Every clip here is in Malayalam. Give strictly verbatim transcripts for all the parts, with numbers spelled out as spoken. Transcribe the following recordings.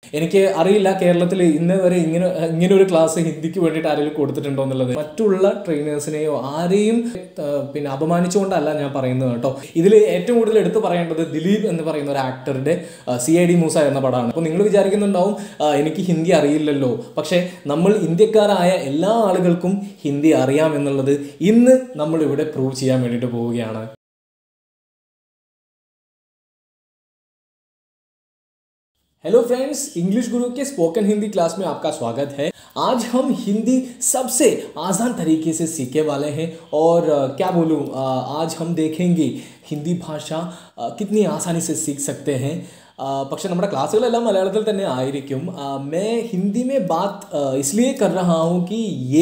എനിക്ക് അറിയില്ല കേരളത്തിൽ ഇന്ന് വരെ ഇങ്ങനെ ഇങ്ങനെ ഒരു ക്ലാസ് ഹിന്ദിക്ക് വേണ്ടിയിട്ട് ആരെങ്കിലും കൊടുത്തിട്ടുണ്ടോ എന്നുള്ളത്. മറ്റുള്ള ട്രെയിനേഴ്സിനെയോ ആരെയും പിന്നെ അപമാനിച്ചുകൊണ്ടല്ല ഞാൻ പറയുന്നത് കേട്ടോ. ഇതിൽ ഏറ്റവും കൂടുതൽ എടുത്തു പറയേണ്ടത് ദിലീപ് എന്ന് പറയുന്ന ഒരു ആക്ടറുടെ സി ഐ ഡി മൂസ എന്ന പടമാണ്. അപ്പോൾ നിങ്ങൾ വിചാരിക്കുന്നുണ്ടാവും എനിക്ക് ഹിന്ദി അറിയില്ലല്ലോ, പക്ഷേ നമ്മൾ ഇന്ത്യക്കാരായ എല്ലാ ആളുകൾക്കും ഹിന്ദി അറിയാം എന്നുള്ളത് ഇന്ന് നമ്മൾ ഇവിടെ പ്രൂവ് ചെയ്യാൻ വേണ്ടിയിട്ട് പോവുകയാണ്. हेलो फ्रेंड्स, इंग्लिश गुरु के स्पोकन हिंदी क्लास में आपका स्वागत है। आज हम हिंदी सबसे आसान तरीके से सीखने वाले हैं और क्या बोलूँ, आज हम देखेंगे हिंदी भाषा कितनी आसानी से सीख सकते हैं. പക്ഷെ നമ്മുടെ ക്ലാസ്സുകളെല്ലാം മലയാളത്തിൽ തന്നെ ആയിരിക്കും. मैं हिंदी में बात इसलिए कर रहा हूँ कि ये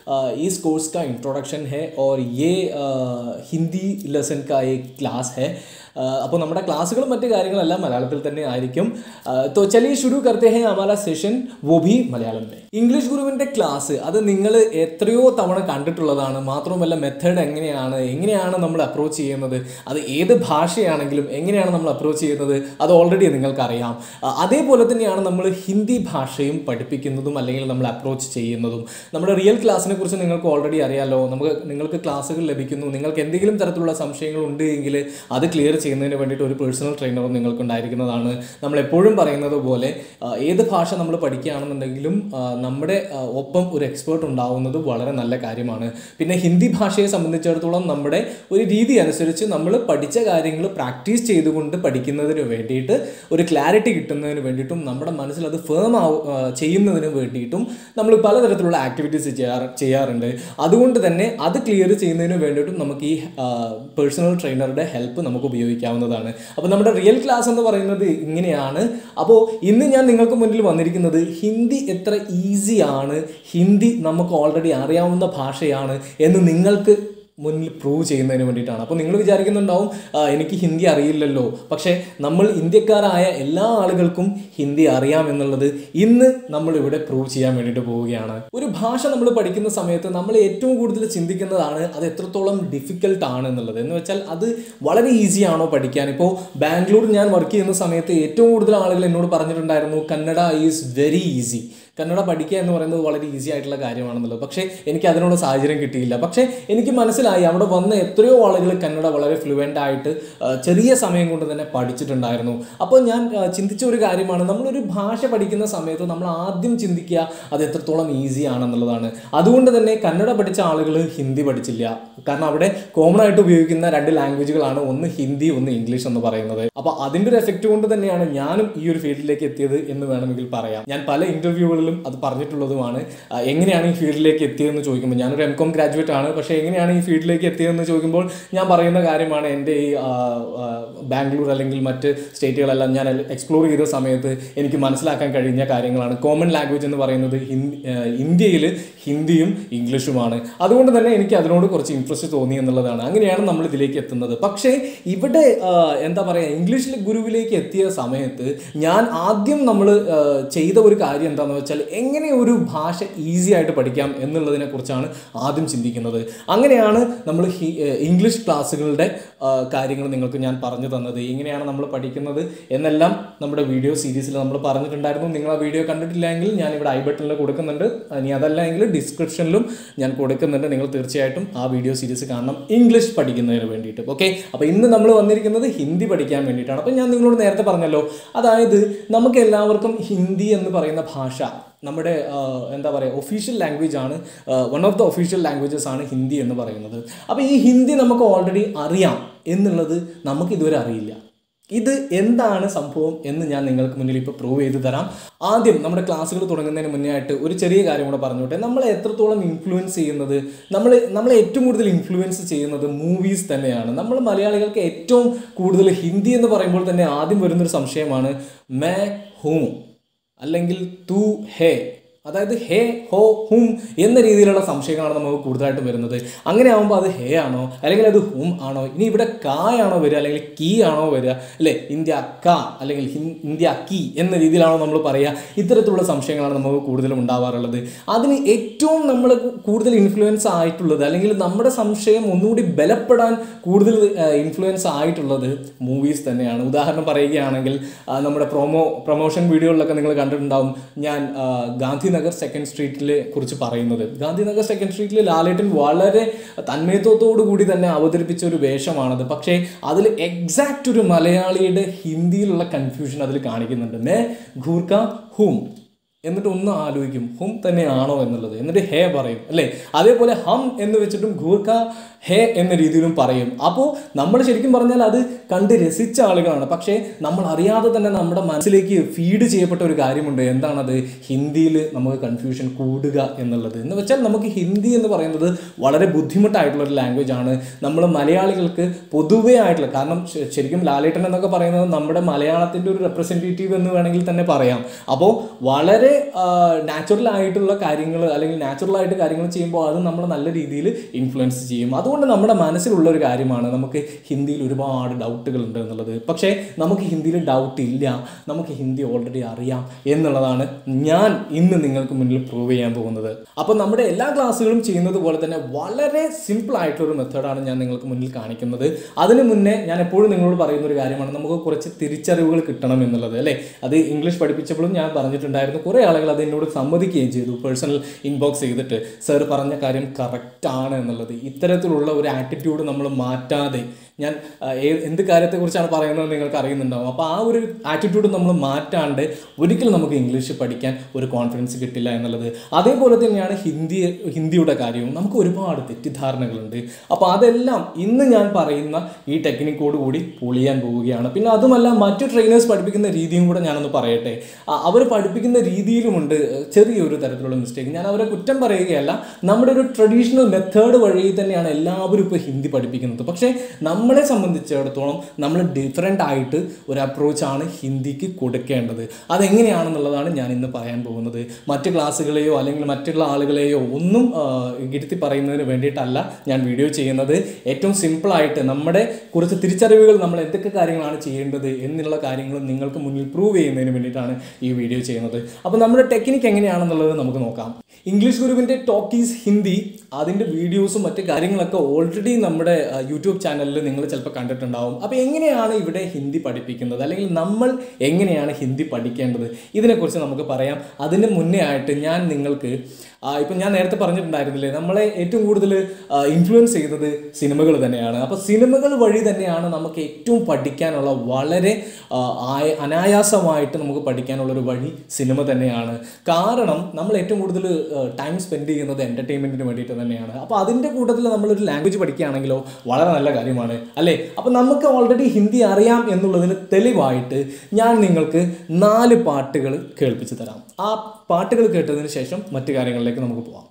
इस कोर्स का इंट्रोडक्शन है और ये हिंदी लेसन का एक क्लास है. അപ്പോൾ നമ്മുടെ ക്ലാസ്സുകളും മറ്റു കാര്യങ്ങളെല്ലാം മലയാളത്തിൽ തന്നെ ആയിരിക്കും. तो चलिए शुरू करते हैं हमारा सेशन, वो भी മലയാളം में. ഇംഗ്ലീഷ് ഗുരുവിൻ്റെ ക്ലാസ് അത് നിങ്ങൾ എത്രയോ തവണ കണ്ടിട്ടുള്ളതാണ്. മാത്രമല്ല മെത്തേഡ് എങ്ങനെയാണ് എങ്ങനെയാണ് നമ്മൾ അപ്രോച്ച് ചെയ്യുന്നത്, അത് ഏത് ഭാഷയാണെങ്കിലും എങ്ങനെയാണ് നമ്മൾ അപ്രോച്ച് ചെയ്യുന്നത് അത് ഓൾറെഡി നിങ്ങൾക്കറിയാം. അതേപോലെ തന്നെയാണ് നമ്മൾ ഹിന്ദി ഭാഷയും പഠിപ്പിക്കുന്നതും അല്ലെങ്കിൽ നമ്മൾ അപ്രോച്ച് ചെയ്യുന്നതും. നമ്മുടെ റിയൽ ക്ലാസ്സിനെ കുറിച്ച് നിങ്ങൾക്ക് ഓൾറെഡി അറിയാമല്ലോ. നമുക്ക് നിങ്ങൾക്ക് ക്ലാസ്സുകൾ ലഭിക്കുന്നു. നിങ്ങൾക്ക് എന്തെങ്കിലും തരത്തിലുള്ള സംശയങ്ങൾ ഉണ്ട് എങ്കിൽ അത് ക്ലിയർ ചെയ്യുന്നതിന് വേണ്ടിയിട്ട് ഒരു പേഴ്സണൽ ട്രെയിനറും നിങ്ങൾക്ക് ഉണ്ടായിരിക്കുന്നതാണ്. നമ്മൾ എപ്പോഴും പറയുന്നത് പോലെ ഏത് ഭാഷ നമ്മൾ പഠിക്കുകയാണെന്നുണ്ടെങ്കിലും നമ്മുടെ ഒപ്പം ഒരു എക്സ്പേർട്ട് ഉണ്ടാവുന്നത് വളരെ നല്ല കാര്യമാണ്. പിന്നെ ഹിന്ദി ഭാഷയെ സംബന്ധിച്ചിടത്തോളം നമ്മുടെ ഒരു രീതി അനുസരിച്ച് നമ്മൾ പഠിച്ച കാര്യങ്ങൾ പ്രാക്ടീസ് ചെയ്തുകൊണ്ട് പഠിക്കുന്നതിന് വേണ്ടിയിട്ട് ഒരു ക്ലാരിറ്റി കിട്ടുന്നതിന് വേണ്ടിയിട്ടും നമ്മുടെ മനസ്സിൽ അത് ഫേം ആവും ചെയ്യുന്നതിന് വേണ്ടിയിട്ടും നമ്മൾ പലതരത്തിലുള്ള ആക്ടിവിറ്റീസ് ചെയ്യാറ് ചെയ്യാറുണ്ട് അതുകൊണ്ട് തന്നെ അത് ക്ലിയർ ചെയ്യുന്നതിന് വേണ്ടിയിട്ടും നമുക്ക് ഈ പേഴ്സണൽ ട്രെയിനറുടെ ഹെൽപ്പ് നമുക്ക് ഉപയോഗിക്കാവുന്നതാണ്. അപ്പോൾ നമ്മുടെ റിയൽ ക്ലാസ് എന്ന് പറയുന്നത് ഇങ്ങനെയാണ്. അപ്പോൾ ഇന്ന് ഞാൻ നിങ്ങൾക്ക് മുന്നിൽ വന്നിരിക്കുന്നത് ഹിന്ദി എത്ര ഈസിയാണ്, ഹിന്ദി നമുക്ക് ഓൾറെഡി അറിയാവുന്ന ഭാഷയാണ് എന്ന് നിങ്ങൾക്ക് മുന്നിൽ പ്രൂവ് ചെയ്യുന്നതിന് വേണ്ടിയിട്ടാണ്. അപ്പോൾ നിങ്ങൾ വിചാരിക്കുന്നുണ്ടാവും എനിക്ക് ഹിന്ദി അറിയില്ലല്ലോ, പക്ഷേ നമ്മൾ ഇന്ത്യക്കാരായ എല്ലാ ആളുകൾക്കും ഹിന്ദി അറിയാം എന്നുള്ളത് ഇന്ന് നമ്മൾ ഇവിടെ പ്രൂവ് ചെയ്യാൻ വേണ്ടിയിട്ട് പോവുകയാണ്. ഒരു ഭാഷ നമ്മൾ പഠിക്കുന്ന സമയത്ത് നമ്മൾ ഏറ്റവും കൂടുതൽ ചിന്തിക്കുന്നതാണ് അത് എത്രത്തോളം ഡിഫിക്കൽട്ട് ആണ് എന്നുള്ളത്. എന്ന് വെച്ചാൽ അത് വളരെ ഈസിയാണോ പഠിക്കാൻ. ഇപ്പോൾ ബാംഗ്ലൂർ ഞാൻ വർക്ക് ചെയ്യുന്ന സമയത്ത് ഏറ്റവും കൂടുതൽ ആളുകൾ എന്നോട് പറഞ്ഞിട്ടുണ്ടായിരുന്നു Kannada is very easy, Kannada പഠിക്കുക എന്ന് പറയുന്നത് വളരെ ഈസി ആയിട്ടുള്ള കാര്യമാണെന്നുള്ളത്. പക്ഷേ എനിക്ക് അതിനുള്ള സാഹചര്യം കിട്ടിയില്ല. പക്ഷേ എനിക്ക് മനസ്സിലായി അവിടെ വന്ന എത്രയോ ആളുകൾ കന്നഡ വളരെ ഫ്ലുവൻ്റ് ആയിട്ട് ചെറിയ സമയം കൊണ്ട് തന്നെ പഠിച്ചിട്ടുണ്ടായിരുന്നു. അപ്പോൾ ഞാൻ ചിന്തിച്ച ഒരു കാര്യമാണ്, നമ്മളൊരു ഭാഷ പഠിക്കുന്ന സമയത്ത് നമ്മൾ ആദ്യം ചിന്തിക്കുക അത് എത്രത്തോളം ഈസി ആണെന്നുള്ളതാണ്. അതുകൊണ്ട് തന്നെ കന്നഡ പഠിച്ച ആളുകൾ ഹിന്ദി പഠിച്ചില്ല. കാരണം അവിടെ കോമൺ ആയിട്ട് ഉപയോഗിക്കുന്ന രണ്ട് ലാംഗ്വേജുകളാണ്, ഒന്ന് ഹിന്ദി ഒന്ന് ഇംഗ്ലീഷ് എന്ന് പറയുന്നത്. അപ്പോൾ അതിൻ്റെ ഒരു എഫക്റ്റ് കൊണ്ട് തന്നെയാണ് ഞാനും ഈ ഒരു ഫീൽഡിലേക്ക് എത്തിയത് എന്ന് വേണമെങ്കിൽ പറയാം. ഞാൻ പല ഇൻ്റർവ്യൂകളിലും അത് പറഞ്ഞിട്ടുള്ളതുമാണ്. എങ്ങനെയാണ് ഈ ഫീൽഡിലേക്ക് എത്തിയതെന്ന് ചോദിക്കുമ്പോൾ, ഞാനൊരു എം കോം ഗ്രാജുവേറ്റ് ആണ്, പക്ഷേ എങ്ങനെയാണ് ഈ ഫീൽഡിലേക്ക് എത്തിയതെന്ന് ചോദിക്കുമ്പോൾ ഞാൻ പറയുന്ന കാര്യമാണ് എൻ്റെ ഈ ബാംഗ്ലൂർ അല്ലെങ്കിൽ മറ്റ് സ്റ്റേറ്റുകളെല്ലാം ഞാൻ എക്സ്പ്ലോർ ചെയ്ത സമയത്ത് എനിക്ക് മനസ്സിലാക്കാൻ കഴിഞ്ഞ കാര്യങ്ങളാണ്. കോമൺ ലാംഗ്വേജ് എന്ന് പറയുന്നത് ഇന്ത്യയിൽ ഹിന്ദിയും ഇംഗ്ലീഷുമാണ്. അതുകൊണ്ട് തന്നെ എനിക്ക് അതിനോട് കുറച്ച് ഇൻട്രസ്റ്റ് തോന്നി എന്നുള്ളതാണ്. അങ്ങനെയാണ് നമ്മൾ ഇതിലേക്ക് എത്തുന്നത്. പക്ഷേ ഇവിടെ എന്താ പറയുക, ഇംഗ്ലീഷ് ഗുരുവിലേക്ക് എത്തിയ സമയത്ത് ഞാൻ ആദ്യം നമ്മൾ ചെയ്ത ഒരു കാര്യം എന്താണെന്ന് വെച്ചാൽ എങ്ങനെ ഒരു ഭാഷ ഈസി ആയിട്ട് പഠിക്കാം എന്നുള്ളതിനെ കുറിച്ചാണ് ആദ്യം ചിന്തിക്കുന്നത്. അങ്ങനെയാണ് നമ്മൾ ഇംഗ്ലീഷ് ക്ലാസ്സുകളുടെ കാര്യങ്ങൾ നിങ്ങൾക്ക് ഞാൻ പറഞ്ഞു തന്നത്. എങ്ങനെയാണ് നമ്മൾ പഠിക്കുന്നത് എന്നെല്ലാം നമ്മുടെ വീഡിയോ സീരീസിൽ നമ്മൾ പറഞ്ഞിട്ടുണ്ടായിരുന്നു. നിങ്ങൾ ആ വീഡിയോ കണ്ടിട്ടില്ലെങ്കിൽ ഞാൻ ഇവിടെ ഐ ബട്ടണിൽ കൊടുക്കുന്നുണ്ട്, ഇനി അതല്ല എങ്കിൽ ഡിസ്ക്രിപ്ഷനിലും ഞാൻ കൊടുക്കുന്നുണ്ട്. നിങ്ങൾ തീർച്ചയായിട്ടും ആ വീഡിയോ സീരീസ് കാണണം ഇംഗ്ലീഷ് പഠിക്കുന്നതിന് വേണ്ടിയിട്ട്. ഓക്കെ, അപ്പോൾ ഇന്ന് നമ്മൾ വന്നിരിക്കുന്നത് ഹിന്ദി പഠിക്കാൻ വേണ്ടിയിട്ടാണ്. അപ്പോൾ ഞാൻ നിങ്ങളോട് നേരത്തെ പറഞ്ഞല്ലോ, അതായത് നമുക്ക് എല്ലാവർക്കും ഹിന്ദി എന്ന് പറയുന്ന ഭാഷ നമ്മുടെ എന്താ പറയുക ഒഫീഷ്യൽ ലാംഗ്വേജ് ആണ്. One of the official languages ആണ് ഹിന്ദി എന്ന് പറയുന്നത്. അപ്പോൾ ഈ ഹിന്ദി നമുക്ക് ഓൾറെഡി അറിയാം എന്നുള്ളത് നമുക്ക് ഇതുവരെ അറിയില്ല. ഇത് എന്താണ് സംഭവം എന്ന് ഞാൻ നിങ്ങൾക്ക് മുന്നിൽ ഇപ്പോൾ പ്രൂവ് ചെയ്ത് തരാം. ആദ്യം നമ്മുടെ ക്ലാസ്സുകൾ തുടങ്ങുന്നതിന് മുന്നേ ആയിട്ട് ഒരു ചെറിയ കാര്യം കൂടെ പറഞ്ഞോട്ടെ. നമ്മളെ എത്രത്തോളം ഇൻഫ്ലുവൻസ് ചെയ്യുന്നത്, നമ്മൾ നമ്മളെ ഏറ്റവും കൂടുതൽ ഇൻഫ്ലുവൻസ് ചെയ്യുന്നത് മൂവീസ് തന്നെയാണ്. നമ്മൾ മലയാളികൾക്ക് ഏറ്റവും കൂടുതൽ ഹിന്ദി എന്ന് പറയുമ്പോൾ തന്നെ ആദ്യം വരുന്നൊരു സംശയമാണ് മേ ഹൂം അല്ലെങ്കിൽ തു ഹേ അതായത് ഹേ, ഹോ, ഹും എന്ന രീതിയിലുള്ള സംശയങ്ങളാണ് നമുക്ക് കൂടുതലായിട്ടും വരുന്നത്. അങ്ങനെ ആകുമ്പോൾ അത് ഹേ ആണോ അല്ലെങ്കിൽ അത് ഹും ആണോ, ഇനി ഇവിടെ കായാണോ വരിക അല്ലെങ്കിൽ കീ ആണോ വരിക, അല്ലേ, ഇന്ത്യ ക അല്ലെങ്കിൽ ഇന്ത്യ കീ എന്ന രീതിയിലാണോ നമ്മൾ പറയുക. ഇത്തരത്തിലുള്ള സംശയങ്ങളാണ് നമുക്ക് കൂടുതലും ഉണ്ടാവാറുള്ളത്. അതിന് ഏറ്റവും നമ്മൾ കൂടുതൽ ഇൻഫ്ലുവൻസ് ആയിട്ടുള്ളത് അല്ലെങ്കിൽ നമ്മുടെ സംശയം ഒന്നുകൂടി ബലപ്പെടാൻ കൂടുതൽ ഇൻഫ്ലുവൻസ് ആയിട്ടുള്ളത് മൂവീസ് തന്നെയാണ്. ഉദാഹരണം പറയുകയാണെങ്കിൽ നമ്മുടെ പ്രൊമോ പ്രൊമോഷൻ വീഡിയോകളിലൊക്കെ നിങ്ങൾ കണ്ടിട്ടുണ്ടാവും ഞാൻ ഗാന്ധിനഗർ സെക്കൻഡ് സ്ട്രീറ്റിലെ കുറിച്ച് പറയുന്നത്. ഗാന്ധിനഗർ സെക്കൻഡ് സ്ട്രീറ്റിൽ ലാലേട്ടൻ വളരെ തന്മയത്വത്തോടു കൂടി തന്നെ അവതരിപ്പിച്ച ഒരു വേഷമാണത്. പക്ഷേ അതിൽ എക്സാക്റ്റ് ഒരു മലയാളിയുടെ ഹിന്ദിയിലുള്ള കൺഫ്യൂഷൻ അതിൽ കാണിക്കുന്നുണ്ട്. മേ ഘൂർക്ക ഹൂം എന്നിട്ട് ഒന്ന് ആലോചിക്കും ഹും തന്നെയാണോ എന്നുള്ളത്, എന്നിട്ട് ഹേ പറയും, അല്ലേ. അതേപോലെ ഹം എന്ന് വെച്ചിട്ടും ഘൂർക്ക ഹേ എന്ന രീതിയിലും പറയും. അപ്പോൾ നമ്മൾ ശരിക്കും പറഞ്ഞാൽ അത് കണ്ട് രസിച്ച ആളുകളാണ്. പക്ഷേ നമ്മൾ അറിയാതെ തന്നെ നമ്മുടെ മനസ്സിലേക്ക് ഫീഡ് ചെയ്യപ്പെട്ട ഒരു കാര്യമുണ്ട്. എന്താണത്? ഹിന്ദിയിൽ നമുക്ക് കൺഫ്യൂഷൻ കൂടുക എന്നുള്ളത്. എന്ന് വെച്ചാൽ നമുക്ക് ഹിന്ദി എന്ന് പറയുന്നത് വളരെ ബുദ്ധിമുട്ടായിട്ടുള്ളൊരു ലാംഗ്വേജ് ആണ്. നമ്മൾ മലയാളികൾക്ക് പൊതുവേ ആയിട്ടുള്ള, കാരണം ശരിക്കും ലാലേട്ടൻ എന്നൊക്കെ പറയുന്നത് നമ്മുടെ മലയാളത്തിൻ്റെ ഒരു റെപ്രസെൻറ്റേറ്റീവ് എന്ന് വേണമെങ്കിൽ തന്നെ പറയാം. അപ്പോൾ വളരെ നാച്ചുറൽ ആയിട്ടുള്ള കാര്യങ്ങൾ അല്ലെങ്കിൽ നാച്ചുറൽ ആയിട്ട് കാര്യങ്ങൾ ചെയ്യുമ്പോൾ അത് നമ്മൾ നല്ല രീതിയിൽ ഇൻഫ്ലുവൻസ് ചെയ്യും. അതുകൊണ്ട് നമ്മുടെ മനസ്സിലുള്ള ഒരു കാര്യമാണ് നമുക്ക് ഹിന്ദിയിൽ ഒരുപാട് ഡൗട്ടുകൾ ഉണ്ട് എന്നുള്ളത്. പക്ഷേ നമുക്ക് ഹിന്ദിയിൽ ഡൗട്ട് ഇല്ല, നമുക്ക് ഹിന്ദി ഓൾറെഡി അറിയാം എന്നുള്ളതാണ് ഞാൻ ഇന്ന് നിങ്ങൾക്ക് മുന്നിൽ പ്രൂവ് ചെയ്യാൻ പോകുന്നത്. അപ്പോൾ നമ്മുടെ എല്ലാ ക്ലാസ്സുകളും ചെയ്യുന്നത് പോലെ തന്നെ വളരെ സിമ്പിൾ ആയിട്ടുള്ളൊരു മെത്തേഡാണ് ഞാൻ നിങ്ങൾക്ക് മുന്നിൽ കാണിക്കുന്നത്. അതിന് മുന്നേ ഞാൻ എപ്പോഴും നിങ്ങളോട് പറയുന്ന ഒരു കാര്യമാണ്, നമുക്ക് കുറച്ച് തിരിച്ചറിവുകൾ കിട്ടണം എന്നുള്ളത്, അല്ലേ. അത് ഇംഗ്ലീഷ് പഠിപ്പിച്ചപ്പോഴും ഞാൻ പറഞ്ഞിട്ടുണ്ടായിരുന്നു. കുറേ ആളുകൾ അത് എന്നോട് സമ്മതിക്കുകയും ചെയ്തു, പേഴ്സണൽ ഇൻബോക്സ് ചെയ്തിട്ട് സർ പറഞ്ഞ കാര്യം കറക്റ്റാണ് എന്നുള്ളത്. ഇത്തരത്തിലുള്ള ഒരു ആറ്റിറ്റ്യൂഡ് നമ്മൾ മാറ്റാതെ, ഞാൻ എന്ത് കാര്യത്തെക്കുറിച്ചാണ് പറയുന്നത് നിങ്ങൾക്ക് അറിയുന്നുണ്ടാവും. അപ്പോൾ ആ ഒരു ആറ്റിറ്റ്യൂഡ് നമ്മൾ മാറ്റാണ്ട് ഒരിക്കലും നമുക്ക് ഇംഗ്ലീഷ് പഠിക്കാൻ ഒരു കോൺഫിഡൻസ് കിട്ടില്ല എന്നുള്ളത്. അതേപോലെ തന്നെയാണ് ഹിന്ദി ഹിന്ദിയുടെ കാര്യവും. നമുക്ക് ഒരുപാട് തെറ്റിദ്ധാരണകളുണ്ട്. അപ്പോൾ അതെല്ലാം ഇന്ന് ഞാൻ പറയുന്ന ഈ ടെക്നിക്കോട് കൂടി പൊളിയാൻ പോവുകയാണ്. പിന്നെ അതുമല്ല, മറ്റു ട്രെയിനേഴ്സ് പഠിപ്പിക്കുന്ന രീതിയും കൂടെ ഞാനൊന്ന് പറയട്ടെ. അവർ പഠിപ്പിക്കുന്ന രീതിയിലുമുണ്ട് ചെറിയൊരു തരത്തിലുള്ള മിസ്റ്റേക്ക്. ഞാൻ അവരെ കുറ്റം പറയുകയല്ല, നമ്മുടെ ഒരു ട്രഡീഷണൽ മെത്തേഡ് വഴി തന്നെയാണ് എല്ലാവരും ഇപ്പോൾ ഹിന്ദി പഠിപ്പിക്കുന്നത്. പക്ഷേ നമ്മളെ സംബന്ധിച്ചിടത്തോളം നമ്മൾ ഡിഫറെൻ്റ് ആയിട്ട് ഒരു അപ്രോച്ചാണ് ഹിന്ദിക്ക് കൊടുക്കേണ്ടത്. അതെങ്ങനെയാണെന്നുള്ളതാണ് ഞാൻ ഇന്ന് പറയാൻ പോകുന്നത്. മറ്റ് ക്ലാസ്സുകളെയോ അല്ലെങ്കിൽ മറ്റുള്ള ആളുകളെയോ ഒന്നും ഇരുത്തി പറയുന്നതിന് വേണ്ടിയിട്ടല്ല ഞാൻ വീഡിയോ ചെയ്യുന്നത്. ഏറ്റവും സിമ്പിളായിട്ട് നമ്മുടെ കുറച്ച് തിരിച്ചറിവുകൾ, നമ്മൾ എന്തൊക്കെ കാര്യങ്ങളാണ് ചെയ്യേണ്ടത് എന്നുള്ള കാര്യങ്ങൾ നിങ്ങൾക്ക് മുന്നിൽ പ്രൂവ് ചെയ്യുന്നതിന് വേണ്ടിയിട്ടാണ് ഈ വീഡിയോ ചെയ്യുന്നത്. അപ്പോൾ നമ്മുടെ ടെക്നിക്ക് എങ്ങനെയാണെന്നുള്ളത് നമുക്ക് നോക്കാം. ഇംഗ്ലീഷ് ഗുരുവിൻ്റെ ടോക്കീസ് ഹിന്ദി, അതിൻ്റെ വീഡിയോസും മറ്റ് കാര്യങ്ങളൊക്കെ ഓൾറെഡി നമ്മുടെ യൂട്യൂബ് ചാനലിൽ നിങ്ങൾ ചിലപ്പോൾ കണ്ടിട്ടുണ്ടാവും. അപ്പോൾ എങ്ങനെയാണ് ഇവിടെ ഹിന്ദി പഠിപ്പിക്കുന്നത് അല്ലെങ്കിൽ നമ്മൾ എങ്ങനെയാണ് ഹിന്ദി പഠിക്കേണ്ടത്, ഇതിനെക്കുറിച്ച് നമുക്ക് പറയാം. അതിന് മുന്നേ ആയിട്ട് ഞാൻ നിങ്ങൾക്ക് ഇപ്പം ഞാൻ നേരത്തെ പറഞ്ഞിട്ടുണ്ടായിരുന്നില്ലേ, നമ്മളെ ഏറ്റവും കൂടുതൽ ഇൻഫ്ലുവൻസ് ചെയ്തത് സിനിമകൾ തന്നെയാണ്. അപ്പോൾ സിനിമകൾ വഴി തന്നെയാണ് നമുക്ക് ഏറ്റവും പഠിക്കാനുള്ള, വളരെ അനായാസമായിട്ട് നമുക്ക് പഠിക്കാനുള്ളൊരു വഴി സിനിമ തന്നെയാണ്. കാരണം നമ്മൾ ഏറ്റവും കൂടുതൽ ടൈം സ്പെൻഡ് ചെയ്യുന്നത് എൻ്റർടൈൻമെൻറ്റിന് വേണ്ടിയിട്ട് തന്നെയാണ്. അപ്പോൾ അതിൻ്റെ കൂട്ടത്തിൽ നമ്മളൊരു ലാംഗ്വേജ് പഠിക്കുകയാണെങ്കിലോ വളരെ നല്ല കാര്യമാണ്, അല്ലേ. അപ്പോൾ നമുക്ക് ഓൾറെഡി ഹിന്ദി അറിയാം എന്നുള്ളതിന് തെളിവായിട്ട് ഞാൻ നിങ്ങൾക്ക് നാല് പാട്ടുകൾ കേൾപ്പിച്ച് തരാം. ആ പാട്ടുകൾ കേട്ടതിന് ശേഷം മറ്റു കാര്യങ്ങളിലേക്ക് നമുക്ക് പോവാം.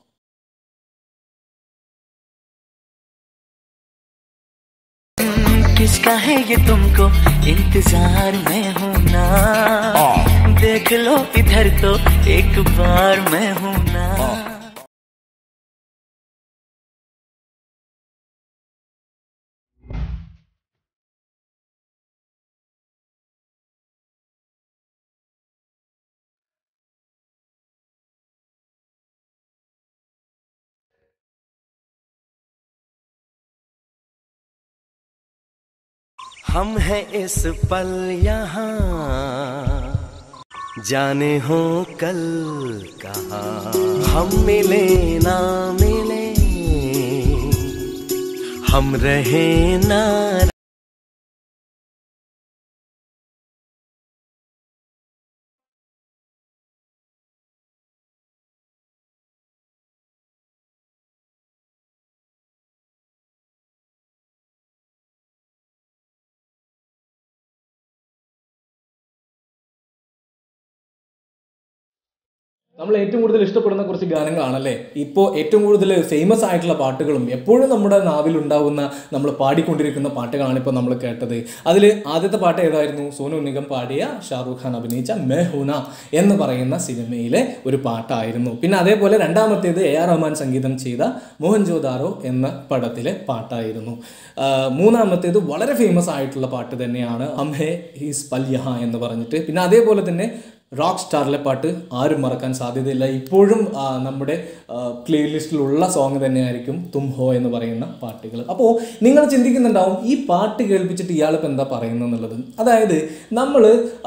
किसका है ये तुमको इंतजार में हूँ ना, देख लो इधर तो एक बार मैं हूँ ना. हम हैं इस पल यहाँ, जाने हो कल कहाँ. हम मिले ना मिले, हम रहे ना. നമ്മൾ ഏറ്റവും കൂടുതൽ ഇഷ്ടപ്പെടുന്ന കുറച്ച് ഗാനങ്ങളാണല്ലേ ഇപ്പോൾ ഏറ്റവും കൂടുതൽ ഫേമസ് ആയിട്ടുള്ള പാട്ടുകളും എപ്പോഴും നമ്മുടെ നാവിലുണ്ടാകുന്ന നമ്മൾ പാടിക്കൊണ്ടിരിക്കുന്ന പാട്ടുകളാണ് ഇപ്പോൾ നമ്മൾ കേട്ടത്. അതിൽ ആദ്യത്തെ പാട്ട് ഏതായിരുന്നു? സോനു നിഗം പാടിയ ഷാറൂഖ് ഖാൻ അഭിനയിച്ച മേ ഹൂന എന്ന് പറയുന്ന സിനിമയിലെ ഒരു പാട്ടായിരുന്നു. പിന്നെ അതേപോലെ രണ്ടാമത്തേത് എ ആർ റഹ്മാൻ സംഗീതം ചെയ്ത മോഹൻജോദാരോ എന്ന പടത്തിലെ പാട്ടായിരുന്നു. മൂന്നാമത്തേത് വളരെ ഫേമസ് ആയിട്ടുള്ള പാട്ട് തന്നെയാണ് ഹം ഹേ ഈസ് പൽ യഹാ എന്ന് പറഞ്ഞിട്ട്. പിന്നെ അതേപോലെ തന്നെ റോക്ക് സ്റ്റാറിലെ പാട്ട് ആരും മറക്കാൻ സാധ്യതയില്ല, ഇപ്പോഴും നമ്മുടെ പ്ലേലിസ്റ്റിലുള്ള സോങ് തന്നെയായിരിക്കും തും ഹോ എന്ന് പറയുന്ന പാട്ടുകൾ. അപ്പോൾ നിങ്ങൾ ചിന്തിക്കുന്നുണ്ടാവും ഈ പാട്ട് കേൾപ്പിച്ചിട്ട് ഇയാളിപ്പോൾ എന്താ പറയുന്നത് എന്നുള്ളത്. അതായത് നമ്മൾ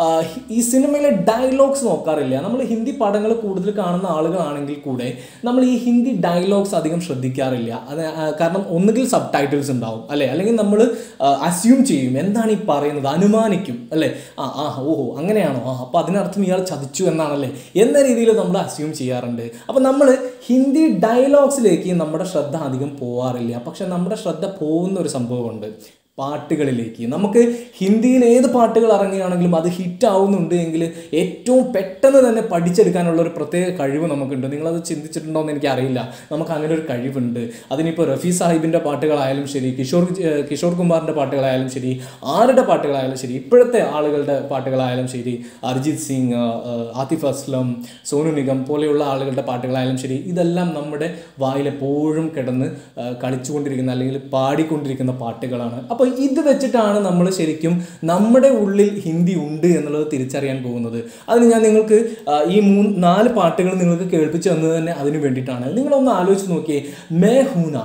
ഈ സിനിമയിലെ ഡയലോഗ്സ് നോക്കാറില്ല. നമ്മൾ ഹിന്ദി പടങ്ങൾ കൂടുതൽ കാണുന്ന ആളുകളാണെങ്കിൽ കൂടെ നമ്മൾ ഈ ഹിന്ദി ഡയലോഗ്സ് അധികം ശ്രദ്ധിക്കാറില്ല. അത് കാരണം ഒന്നുകിൽ സബ് ടൈറ്റിൽസ് ഉണ്ടാവും അല്ലേ, അല്ലെങ്കിൽ നമ്മൾ അസ്യൂം ചെയ്യും എന്താണ് ഈ പറയുന്നത്, അനുമാനിക്കും അല്ലേ. ആ ആ ഓഹോ അങ്ങനെയാണോ, ആ അപ്പോൾ അതിനർത്ഥം ഇയാൾ ചതിച്ചു എന്നാണല്ലേ എന്ന രീതിയിൽ നമ്മൾ അസ്യൂം ചെയ്യാറുണ്ട്. അപ്പോൾ നമ്മൾ ഹിന്ദി ഡയലോഗ്സിലേക്ക് നമ്മുടെ ശ്രദ്ധ അധികം പോവാറില്ല. പക്ഷെ നമ്മുടെ ശ്രദ്ധ പോകുന്ന ഒരു സംഭവമുണ്ട്, പാട്ടുകളിലേക്ക്. നമുക്ക് ഹിന്ദിയിൽ ഏത് പാട്ടുകൾ ഇറങ്ങുകയാണെങ്കിലും അത് ഹിറ്റ് ആവുന്നുണ്ട് എങ്കിൽ ഏറ്റവും പെട്ടെന്ന് തന്നെ പഠിച്ചെടുക്കാനുള്ള ഒരു പ്രത്യേക കഴിവ് നമുക്കുണ്ട്. നിങ്ങളത് ചിന്തിച്ചിട്ടുണ്ടോ എന്ന് എനിക്കറിയില്ല. നമുക്ക് അങ്ങനെ ഒരു കഴിവുണ്ട്. അതിനിപ്പോൾ റഫി സാഹിബിൻ്റെ പാട്ടുകളായാലും ശരി, കിഷോർ കിഷോർ കുമാറിൻ്റെ പാട്ടുകളായാലും ശരി, ആരുടെ പാട്ടുകളായാലും ശരി, ഇപ്പോഴത്തെ ആളുകളുടെ പാട്ടുകളായാലും ശരി, അരിജിത് സിംഗ്, ആതിഫ് അസ്ലം, സോനു നിഗം പോലെയുള്ള ആളുകളുടെ പാട്ടുകളായാലും ശരി, ഇതെല്ലാം നമ്മുടെ വായിലെപ്പോഴും കിടന്ന് കളിച്ചുകൊണ്ടിരിക്കുന്ന അല്ലെങ്കിൽ പാടിക്കൊണ്ടിരിക്കുന്ന പാട്ടുകളാണ്. അപ്പോൾ ഇത് വെച്ചിട്ടാണ് നമ്മൾ ശരിക്കും നമ്മുടെ ഉള്ളിൽ ഹിന്ദി ഉണ്ട് എന്നുള്ളത് തിരിച്ചറിയാൻ പോകുന്നത്. അതിന് ഞാൻ നിങ്ങൾക്ക് ഈ മൂന്ന് നാല് പാട്ടുകൾ നിങ്ങൾക്ക് കേൾപ്പിച്ചു തന്നത് തന്നെ അതിന് വേണ്ടിയിട്ടാണ്. നിങ്ങളൊന്ന് ആലോചിച്ച് നോക്കിയേ, മേ ഹൂന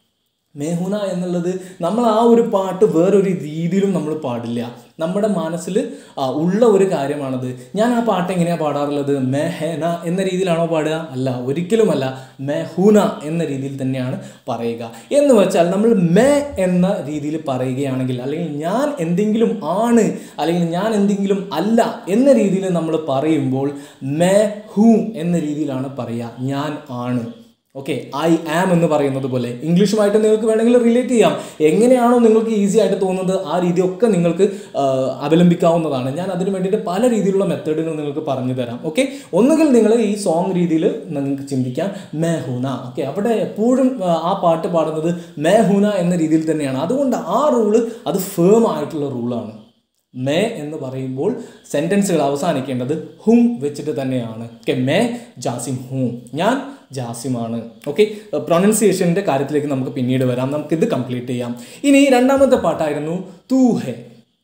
മേ ഹൂന എന്നുള്ളത് നമ്മൾ ആ ഒരു പാട്ട് വേറൊരു രീതിയിലും നമ്മൾ പാടില്ല. നമ്മുടെ മനസ്സിൽ ഉള്ള ഒരു കാര്യമാണത്. ഞാൻ ആ പാട്ട് എങ്ങനെയാണ് പാടാറുള്ളത്? മേ ഹേന എന്ന രീതിയിലാണോ പാടുക? അല്ല, ഒരിക്കലുമല്ല. മേ ഹൂന എന്ന രീതിയിൽ തന്നെയാണ് പറയുക. എന്ന് വെച്ചാൽ നമ്മൾ മേ എന്ന രീതിയിൽ പറയുകയാണെങ്കിൽ, അല്ലെങ്കിൽ ഞാൻ എന്തെങ്കിലും ആണ് അല്ലെങ്കിൽ ഞാൻ എന്തെങ്കിലും അല്ല എന്ന രീതിയിൽ നമ്മൾ പറയുമ്പോൾ മേ ഹൂ എന്ന രീതിയിലാണ് പറയുക, ഞാൻ ആണ്. ഓക്കെ, ഐ ആം എന്ന് പറയുന്നത് പോലെ ഇംഗ്ലീഷുമായിട്ട് നിങ്ങൾക്ക് വേണമെങ്കിൽ റിലേറ്റ് ചെയ്യാം. എങ്ങനെയാണോ നിങ്ങൾക്ക് ഈസി ആയിട്ട് തോന്നുന്നത് ആ രീതിയൊക്കെ നിങ്ങൾക്ക് അവലംബിക്കാവുന്നതാണ്. ഞാൻ അതിന് വേണ്ടിയിട്ട് പല രീതിയിലുള്ള മെത്തേഡുകൾ നിങ്ങൾക്ക് പറഞ്ഞു തരാം. ഓക്കെ, ഒന്നുകിൽ നിങ്ങൾ ഈ സോങ് രീതിയിൽ നിങ്ങൾക്ക് ചിന്തിക്കാം മേ ഹൂന. ഓക്കെ, അവിടെ എപ്പോഴും ആ പാട്ട് പാടുന്നത് മേ ഹൂന എന്ന രീതിയിൽ തന്നെയാണ്. അതുകൊണ്ട് ആ റൂള് അത് ഫേം ആയിട്ടുള്ള റൂളാണ്. മേ എന്ന് പറയുമ്പോൾ സെൻറ്റൻസുകൾ അവസാനിക്കേണ്ടത് ഹും വെച്ചിട്ട് തന്നെയാണ്. ഓക്കെ, മേ ജാസിം ഹൂം, ഞാൻ ജാസിമാണ്. ഓക്കെ, പ്രൊനൗൺസിയേഷൻ്റെ കാര്യത്തിലേക്ക് നമുക്ക് പിന്നീട് വരാം. നമുക്കിത് കംപ്ലീറ്റ് ചെയ്യാം. ഇനി രണ്ടാമത്തെ പാട്ടായിരുന്നു തൂ ഹേ.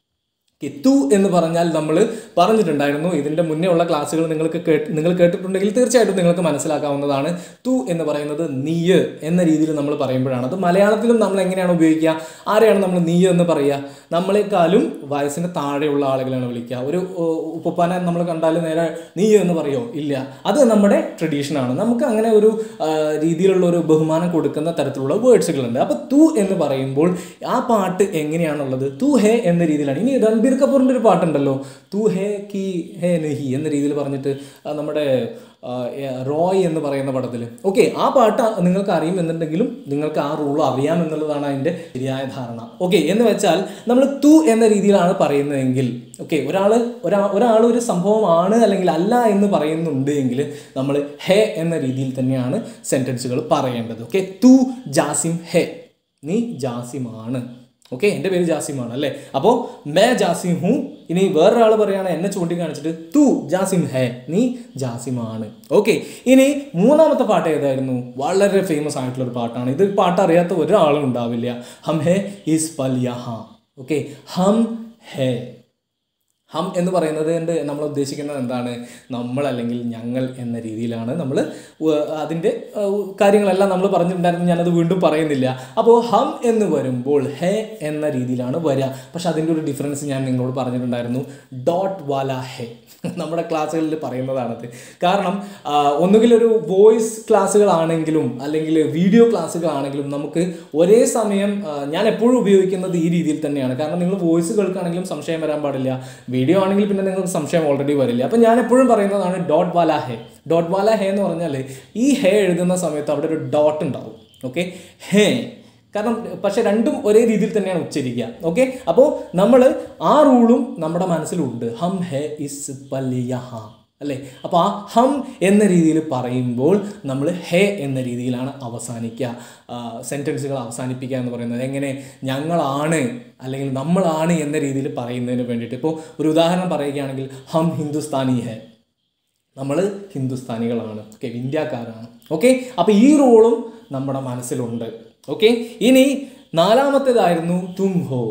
തു എന്ന് പറഞ്ഞാൽ നമ്മൾ പറഞ്ഞിട്ടുണ്ടായിരുന്നു. ഇതിൻ്റെ മുന്നേ ഉള്ള ക്ലാസ്സുകൾ നിങ്ങൾക്ക് കേട്ട് നിങ്ങൾ കേട്ടിട്ടുണ്ടെങ്കിൽ തീർച്ചയായിട്ടും നിങ്ങൾക്ക് മനസ്സിലാക്കാവുന്നതാണ്. തു എന്ന് പറയുന്നത് നീയ് എന്ന രീതിയിൽ നമ്മൾ പറയുമ്പോഴാണ്. അത് മലയാളത്തിലും നമ്മൾ എങ്ങനെയാണ് ഉപയോഗിക്കുക? ആരെയാണ് നമ്മൾ നീയ് എന്ന് പറയുക? നമ്മളെക്കാളും വയസ്സിന് താഴെയുള്ള ആളുകളാണ് വിളിക്കുക. ഒരു ഉപ്പപ്പാനെ നമ്മൾ കണ്ടാൽ നേരെ നീയ് എന്ന് പറയുമോ? ഇല്ല. അത് നമ്മുടെ ട്രഡീഷനാണ്. നമുക്ക് അങ്ങനെ ഒരു രീതിയിലുള്ള ഒരു ബഹുമാനം കൊടുക്കുന്ന തരത്തിലുള്ള വേർഡ്സുകളുണ്ട്. അപ്പോൾ തു എന്ന് പറയുമ്പോൾ ആ പാട്ട് എങ്ങനെയാണുള്ളത്? തു ഹേ എന്ന രീതിയിലാണ്. ഇനി രൺബീർ കപൂറിൻ്റെ ഒരു പാട്ടുണ്ടല്ലോ, തു ഹേ കി ഹേ നഹി എന്ന രീതിയിൽ പറഞ്ഞിട്ട്, നമ്മുടെ റോയ് എന്ന് പറയുന്ന പടത്തിൽ. ഓക്കെ, ആ പാട്ട് നിങ്ങൾക്ക് അറിയുമെന്നുണ്ടെങ്കിലും നിങ്ങൾക്ക് ആ റൂൾ അറിയാമെന്നുള്ളതാണ് അതിൻ്റെ ശരിയായ ധാരണ. ഓക്കെ, എന്ന് വെച്ചാൽ നമ്മൾ തു എന്ന രീതിയിലാണ് പറയുന്നതെങ്കിൽ, ഓക്കെ, ഒരാൾ ഒരാ ഒരാൾ ഒരു സംഭവമാണ് അല്ലെങ്കിൽ അല്ല എന്ന് പറയുന്നുണ്ട് എങ്കിൽ നമ്മൾ ഹേ എന്ന രീതിയിൽ തന്നെയാണ് സെൻറ്റൻസുകൾ പറയേണ്ടത്. ഓക്കെ, തു ജാസിം ഹേ, നീ ജാസിമാണ്. ഓക്കെ, എൻ്റെ പേര് ജാസിമാണ് അല്ലേ. അപ്പോൾ മേ ജാസിം ഹൂ. ഇനി വേറൊരാൾ പറയുകയാണ് എന്നെ ചൂണ്ടിക്കാണിച്ചിട്ട് തു ജാസിം ഹേ, നീ ജാസിമാണ്. ഓക്കെ, ഇനി മൂന്നാമത്തെ പാട്ട് ഏതായിരുന്നു? വളരെ ഫേമസ് ആയിട്ടുള്ള ഒരു പാട്ടാണ്. ഇത് പാട്ട് അറിയാത്ത ഒരാളും ഉണ്ടാവില്ല. ഹം ഹേ ഈസ് പൽ യഹാ. ഓക്കെ, ഹം ഹേ. ഹം എന്ന് പറയുന്നത് കൊണ്ട് നമ്മൾ ഉദ്ദേശിക്കുന്നത് എന്താണ്? നമ്മൾ അല്ലെങ്കിൽ ഞങ്ങൾ എന്ന രീതിയിലാണ് നമ്മൾ അതിൻ്റെ കാര്യങ്ങളെല്ലാം നമ്മൾ പറഞ്ഞിട്ടുണ്ടായിരുന്നു. ഞാനത് വീണ്ടും പറയുന്നില്ല. അപ്പോൾ ഹം എന്ന് വരുമ്പോൾ ഹേ എന്ന രീതിയിലാണ് വരിക. പക്ഷെ അതിൻ്റെ ഒരു ഡിഫറൻസ് ഞാൻ നിങ്ങളോട് പറഞ്ഞിട്ടുണ്ടായിരുന്നു. ഡോട്ട് വാല ഹേ നമ്മുടെ ക്ലാസ്സുകളിൽ പറയുന്നതാണത്. കാരണം ഒന്നുകിലൊരു വോയിസ് ക്ലാസ്സുകളാണെങ്കിലും അല്ലെങ്കിൽ വീഡിയോ ക്ലാസ്സുകളാണെങ്കിലും നമുക്ക് ഒരേ സമയം ഞാൻ എപ്പോഴും ഉപയോഗിക്കുന്നത് ഈ രീതിയിൽ തന്നെയാണ്. കാരണം നിങ്ങൾ വോയിസ് കേൾക്കുകയാണെങ്കിലും സംശയം വരാൻ പാടില്ല, വീഡിയോ ആണെങ്കിൽ പിന്നെ നിങ്ങൾക്ക് സംശയം ഓൾറെഡി വരില്ല. അപ്പം ഞാൻ എപ്പോഴും പറയുന്നതാണ് ഡോട്ട് വാല ഹേ. ഡോട്ട് വാല ഹേ എന്ന് പറഞ്ഞാൽ ഈ ഹേ എഴുതുന്ന സമയത്ത് അവിടെ ഒരു ഡോട്ട് ഉണ്ടാവും. ഓക്കെ, ഹേ. കാരണം പക്ഷെ രണ്ടും ഒരേ രീതിയിൽ തന്നെയാണ് ഉച്ചരിക്കുക. ഓക്കെ, അപ്പോൾ നമ്മൾ ആ റൂളും നമ്മുടെ മനസ്സിലുണ്ട്. ഹം ഹേ ഇസ് പൽ യഹാ. അല്ലേ? അപ്പോൾ ആ ഹം എന്ന രീതിയിൽ പറയുമ്പോൾ നമ്മൾ ഹേ എന്ന രീതിയിലാണ് അവസാനിക്കുക, സെൻറ്റൻസുകൾ അവസാനിപ്പിക്കുക എന്ന് പറയുന്നത്. എങ്ങനെ? ഞങ്ങളാണ് അല്ലെങ്കിൽ നമ്മളാണ് എന്ന രീതിയിൽ പറയുന്നതിന് വേണ്ടിയിട്ട്. ഇപ്പോൾ ഒരു ഉദാഹരണം പറയുകയാണെങ്കിൽ ഹം ഹിന്ദുസ്ഥാനി ഹേ, നമ്മൾ ഹിന്ദുസ്ഥാനികളാണ്, ഓക്കെ, ഇന്ത്യക്കാരാണ്. ഓക്കെ, അപ്പോൾ ഈ റോളും നമ്മുടെ മനസ്സിലുണ്ട്. ഓക്കെ, ഇനി നാലാമത്തേതായിരുന്നു തും ഹോ.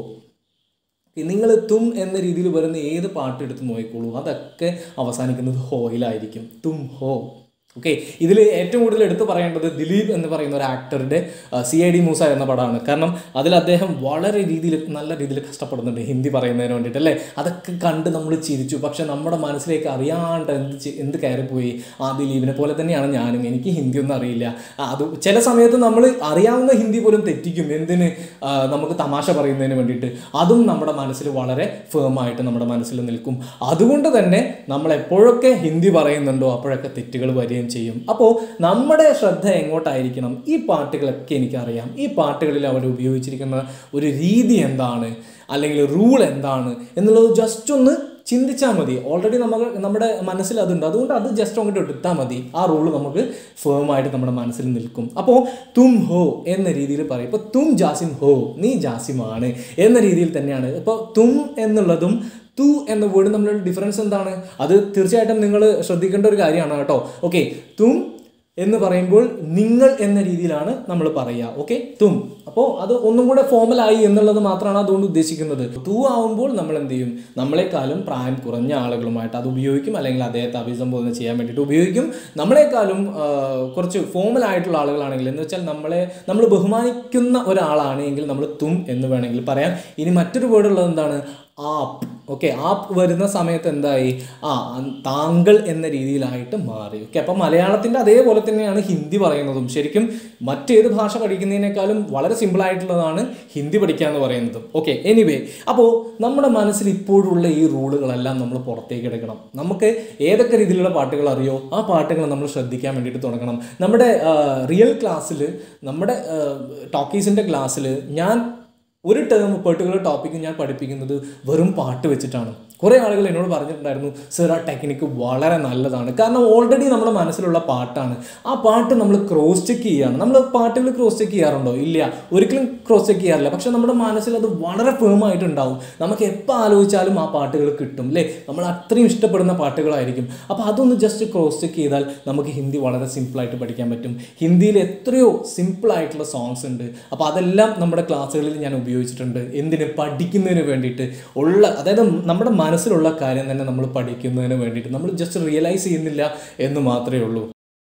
നിങ്ങൾ തും എന്ന രീതിയിൽ വരുന്ന ഏത് പാട്ട് എടുത്ത് നോക്കിക്കോളൂ, അതൊക്കെ അവസാനിക്കുന്നത് ഹോയിലായിരിക്കും. തും ഹോ. ഓക്കെ, ഇതിൽ ഏറ്റവും കൂടുതൽ എടുത്തു പറയേണ്ടത് ദിലീപ് എന്ന് പറയുന്ന ഒരു ആക്ടറുടെ സി ഐ ഡി മൂസ എന്ന പടമാണ്. കാരണം അതിൽ അദ്ദേഹം വളരെ രീതിയിൽ നല്ല രീതിയിൽ കഷ്ടപ്പെടുന്നുണ്ട് ഹിന്ദി പറയുന്നതിന് വേണ്ടിയിട്ട്, അല്ലേ? അതൊക്കെ കണ്ട് നമ്മൾ ചിരിച്ചു. പക്ഷെ നമ്മുടെ മനസ്സിലേക്ക് അറിയാണ്ട് എന്ത് എന്ത് കയറിപ്പോയി. ആ ദിലീപിനെ പോലെ തന്നെയാണ് ഞാനും. എനിക്ക് ഹിന്ദി ഒന്നും അറിയില്ല. അത് ചില സമയത്ത് നമ്മൾ അറിയാവുന്ന ഹിന്ദി പോലും തെറ്റിക്കും. എന്തിന്? നമുക്ക് തമാശ പറയുന്നതിന് വേണ്ടിയിട്ട്. അതും നമ്മുടെ മനസ്സിൽ വളരെ ഫേമായിട്ട് നമ്മുടെ മനസ്സിൽ നിൽക്കും. അതുകൊണ്ട് തന്നെ നമ്മൾ എപ്പോഴൊക്കെ ഹിന്ദി പറയുന്നുണ്ടോ അപ്പോഴൊക്കെ തെറ്റുകൾ വരികയും ചെയ്യും. അപ്പോൾ നമ്മുടെ ശ്രദ്ധ എങ്ങോട്ടായിരിക്കണം? ഈ പാട്ടുകളൊക്കെ എനിക്കറിയാം, ഈ പാട്ടുകളിൽ അവർ ഉപയോഗിച്ചിരിക്കുന്ന ഒരു രീതി എന്താണ്, അല്ലെങ്കിൽ റൂൾ എന്താണ് എന്നുള്ളത് ജസ്റ്റ് ഒന്ന് ചിന്തിച്ചാൽ മതി. ഓൾറെഡി നമ്മൾ നമ്മുടെ മനസ്സിൽ അതുണ്ട്, അതുകൊണ്ട് അത് ജസ്റ്റ് അങ്ങോട്ട് എടുത്താൽ മതി. ആ റൂള് നമുക്ക് ഫേമായിട്ട് നമ്മുടെ മനസ്സിൽ നിൽക്കും. അപ്പോൾ തും ഹോ എന്ന രീതിയിൽ പറയും. ഇപ്പോൾ തും ജാസിം ഹോ, നീ ജാസിമാണ് എന്ന രീതിയിൽ തന്നെയാണ്. ഇപ്പോൾ തും എന്നുള്ളതും തു എന്ന വേർഡ് തമ്മിലുള്ള ഡിഫറൻസ് എന്താണ്? അത് തീർച്ചയായിട്ടും നിങ്ങൾ ശ്രദ്ധിക്കേണ്ട ഒരു കാര്യമാണ് കേട്ടോ. ഓക്കെ, തും എന്ന് പറയുമ്പോൾ നിങ്ങൾ എന്ന രീതിയിലാണ് നമ്മൾ പറയുക. ഓക്കെ, തും. അപ്പോൾ അത് ഒന്നും കൂടെ ഫോമലായി എന്നുള്ളത് മാത്രമാണ് അതുകൊണ്ട് ഉദ്ദേശിക്കുന്നത്. തു ആവുമ്പോൾ നമ്മൾ എന്ത് ചെയ്യും? നമ്മളെക്കാളും പ്രായം കുറഞ്ഞ ആളുകളുമായിട്ട് അത് ഉപയോഗിക്കും, അല്ലെങ്കിൽ അദ്ദേഹത്തെ അഭിസംബോധന ചെയ്യാൻ വേണ്ടിയിട്ട് ഉപയോഗിക്കും. നമ്മളെക്കാളും കുറച്ച് ഫോമലായിട്ടുള്ള ആളുകളാണെങ്കിൽ, എന്ന് വെച്ചാൽ നമ്മളെ നമ്മൾ ബഹുമാനിക്കുന്ന ഒരാളാണെങ്കിൽ നമ്മൾ തും എന്ന് വേണമെങ്കിൽ പറയാം. ഇനി മറ്റൊരു വേർഡ് ഉള്ളത് എന്താണ്? ആപ്പ്. ഓക്കെ, ആപ്പ് വരുന്ന സമയത്ത് എന്തായി? ആ താങ്കൾ എന്ന രീതിയിലായിട്ട് മാറി. ഓക്കെ, അപ്പം മലയാളത്തിൻ്റെ അതേപോലെ തന്നെയാണ് ഹിന്ദി പറയുന്നതും. ശരിക്കും മറ്റേത് ഭാഷ പഠിക്കുന്നതിനേക്കാളും വളരെ സിമ്പിളായിട്ടുള്ളതാണ് ഹിന്ദി പഠിക്കുക എന്ന് പറയുന്നതും. ഓക്കെ, എനിവേ, അപ്പോൾ നമ്മുടെ മനസ്സിൽ ഇപ്പോഴുള്ള ഈ റൂളുകളെല്ലാം നമ്മൾ പുറത്തേക്ക് എടുക്കണം. നമുക്ക് ഏതൊക്കെ രീതിയിലുള്ള പാട്ടുകൾ അറിയോ ആ പാട്ടുകൾ നമ്മൾ ശ്രദ്ധിക്കാൻ വേണ്ടിയിട്ട് തുടങ്ങണം. നമ്മുടെ റിയൽ ക്ലാസ്സിൽ, നമ്മുടെ ടോക്കീസിൻ്റെ ക്ലാസ്സിൽ ഞാൻ ഒരു ടേം പെർട്ടിക്കുലർ ടോപ്പിക്ക് ഞാൻ പഠിപ്പിക്കുന്നത് വെറും പാട്ട് വെച്ചിട്ടാണ്. കുറേ ആളുകൾ എന്നോട് പറഞ്ഞിട്ടുണ്ടായിരുന്നു, സർ ആ ടെക്നിക്ക് വളരെ നല്ലതാണ്. കാരണം ഓൾറെഡി നമ്മുടെ മനസ്സിലുള്ള പാട്ടാണ്. ആ പാട്ട് നമ്മൾ ക്രോസ് ചെക്ക് ചെയ്യുകയാണ്. നമ്മൾ പാട്ടുകൾ ക്രോസ് ചെക്ക് ചെയ്യാറുണ്ടോ? ഇല്ല, ഒരിക്കലും ക്രോസ് ചെക്ക് ചെയ്യാറില്ല. പക്ഷെ നമ്മുടെ മനസ്സിൽ അത് വളരെ ഫേമായിട്ടുണ്ടാവും. നമുക്ക് എപ്പോൾ ആലോചിച്ചാലും ആ പാട്ടുകൾ കിട്ടും, അല്ലേ? നമ്മൾ അത്രയും ഇഷ്ടപ്പെടുന്ന പാട്ടുകളായിരിക്കും. അപ്പോൾ അതൊന്ന് ജസ്റ്റ് ക്രോസ് ചെക്ക് ചെയ്താൽ നമുക്ക് ഹിന്ദി വളരെ സിമ്പിളായിട്ട് പഠിക്കാൻ പറ്റും. ഹിന്ദിയിൽ എത്രയോ സിമ്പിളായിട്ടുള്ള സോങ്സ് ഉണ്ട്. അപ്പോൾ അതെല്ലാം നമ്മുടെ ക്ലാസ്സുകളിൽ ഞാൻ ഉപയോഗിച്ചിട്ടുണ്ട്. എന്തിന്? പഠിക്കുന്നതിന് വേണ്ടിയിട്ട് ഉള്ള, അതായത് നമ്മുടെ മനസ്സിലുള്ള കാര്യം തന്നെ നമ്മൾ പഠിക്കുന്നതിന് വേണ്ടിയിട്ട്. നമ്മൾ ജസ്റ്റ് റിയലൈസ് ചെയ്യുന്നില്ല എന്ന് മാത്രമേ ഉള്ളൂ.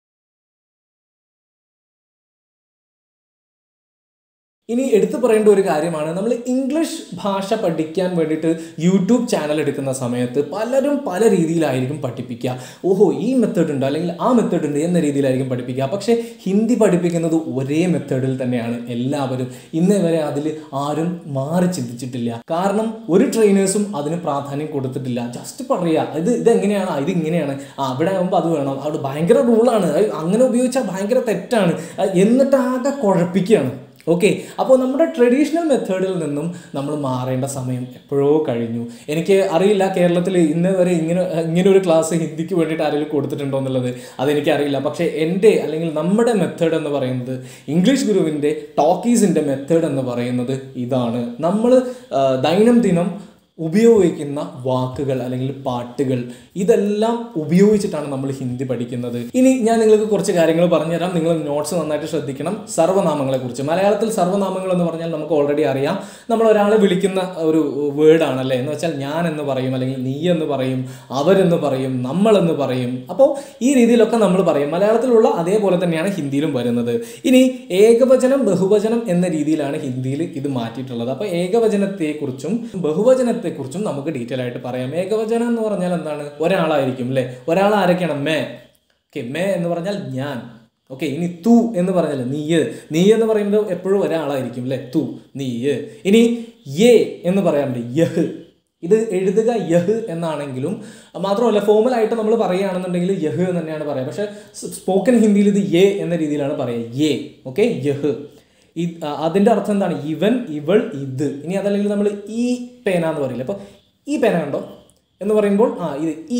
ഇനി എടുത്തു പറയേണ്ട ഒരു കാര്യമാണ്, നമ്മൾ ഇംഗ്ലീഷ് ഭാഷ പഠിക്കാൻ വേണ്ടിയിട്ട് യൂട്യൂബ് ചാനൽ എടുക്കുന്ന സമയത്ത് പലരും പല രീതിയിലായിരിക്കും പഠിപ്പിക്കുക. ഓഹോ, ഈ മെത്തേഡ് ഉണ്ട് അല്ലെങ്കിൽ ആ മെത്തേഡ് ഉണ്ട് എന്ന രീതിയിലായിരിക്കും പഠിപ്പിക്കുക. പക്ഷേ ഹിന്ദി പഠിപ്പിക്കുന്നത് ഒരേ മെത്തേഡിൽ തന്നെയാണ് എല്ലാവരും. ഇന്നേ വരെ അതിൽ ആരും മാറി ചിന്തിച്ചിട്ടില്ല. കാരണം ഒരു ട്രെയിനേഴ്സും അതിന് പ്രാധാന്യം കൊടുത്തിട്ടില്ല. ജസ്റ്റ് പറയുക, ഇത് ഇതെങ്ങനെയാണ്, ഇത് ഇങ്ങനെയാണ്, ആ അവിടെ ആകുമ്പോൾ അത് വേണം, അവിടെ ഭയങ്കര റൂളാണ്, അങ്ങനെ ഉപയോഗിച്ചാൽ ഭയങ്കര തെറ്റാണ്, എന്നിട്ടാകെ കുഴപ്പിക്കുകയാണ്. ഓക്കെ, അപ്പോൾ നമ്മുടെ ട്രഡീഷണൽ മെത്തേഡിൽ നിന്നും നമ്മൾ മാറേണ്ട സമയം എപ്പോഴോ കഴിഞ്ഞു. എനിക്ക് അറിയില്ല കേരളത്തിൽ ഇന്ന് വരെ ഇങ്ങനെ ഇങ്ങനെ ഒരു ക്ലാസ് ഹിന്ദിക്ക് വേണ്ടിയിട്ട് ആരെങ്കിലും കൊടുത്തിട്ടുണ്ടോ എന്നുള്ളത്, അതെനിക്കറിയില്ല. പക്ഷേ എൻ്റെ അല്ലെങ്കിൽ നമ്മുടെ മെത്തേഡ് എന്ന് പറയുന്നത്, ഇംഗ്ലീഷ് ഗുരുവിൻ്റെ ടോക്കീസിൻ്റെ മെത്തേഡ് എന്ന് പറയുന്നത് ഇതാണ്. നമ്മൾ ദൈനംദിനം ഉപയോഗിക്കുന്ന വാക്കുകൾ അല്ലെങ്കിൽ പാട്ടുകൾ ഇതെല്ലാം ഉപയോഗിച്ചിട്ടാണ് നമ്മൾ ഹിന്ദി പഠിക്കുന്നത്. ഇനി ഞാൻ നിങ്ങൾക്ക് കുറച്ച് കാര്യങ്ങൾ പറഞ്ഞുതരാം. നിങ്ങൾ നോട്ട്സ് നന്നായിട്ട് ശ്രദ്ധിക്കണം. സർവ്വനാമങ്ങളെക്കുറിച്ച്. മലയാളത്തിൽ സർവ്വനാമങ്ങൾ എന്ന് പറഞ്ഞാൽ നമുക്ക് ഓൾറെഡി അറിയാം, നമ്മൾ ഒരാളെ വിളിക്കുന്ന ഒരു വേർഡാണല്ലേ. എന്ന് വെച്ചാൽ ഞാൻ എന്ന് പറയും, അല്ലെങ്കിൽ നീ എന്ന് പറയും, അവരെന്ന് പറയും, നമ്മളെന്ന് പറയും. അപ്പോൾ ഈ രീതിയിലൊക്കെ നമ്മൾ പറയും. മലയാളത്തിലുള്ള അതേപോലെ തന്നെയാണ് ഹിന്ദിയിലും വരുന്നത്. ഇനി ഏകവചനം ബഹുവചനം എന്ന രീതിയിലാണ് ഹിന്ദിയിൽ ഇത് മാറ്റിയിട്ടുള്ളത്. അപ്പോൾ ഏകവചനത്തെക്കുറിച്ചും ബഹുവചനത്തെ കുറിച്ചും നമുക്ക് ഡീറ്റെയിൽ ആയിട്ട് പറയാം. ഏകവചനം എന്ന് പറഞ്ഞാൽ എന്താണ്? ഒരാളായിരിക്കും, അല്ലേ? ഒരാൾ ആരൊക്കെയാണ്? മേ. ഓക്കെ, മേ എന്ന് പറഞ്ഞാൽ ഞാൻ. ഓക്കെ, ഇനി തു എന്ന് പറഞ്ഞാൽ നീയ്. നീ എന്ന് പറയുന്നത് എപ്പോഴും ഒരാളായിരിക്കും, അല്ലേ? തു, നീയ്. ഇനി യേ എന്ന് പറയാറുണ്ട്, യഹ്. ഇത് എഴുതുക യഹ് എന്നാണെങ്കിലും മാത്രമല്ല, ഫോമലായിട്ട് നമ്മൾ പറയുകയാണെന്നുണ്ടെങ്കിൽ യഹ് എന്ന് തന്നെയാണ് പറയുക. പക്ഷേ സ്പോക്കൺ ഹിന്ദിയിൽ ഇത് യേ എന്ന രീതിയിലാണ് പറയുക, യേ. ഓക്കെ, യഹ്. ഈ അതിൻ്റെ അർത്ഥം എന്താണ്? ഇവൻ, ഇവൾ, ഇത്. ഇനി അതല്ലെങ്കിൽ നമ്മൾ ഈ പേന എന്ന് പറയില്ല. അപ്പോൾ ഈ പേന കണ്ടോ എന്ന് പറയുമ്പോൾ ആ ഇത് ഈ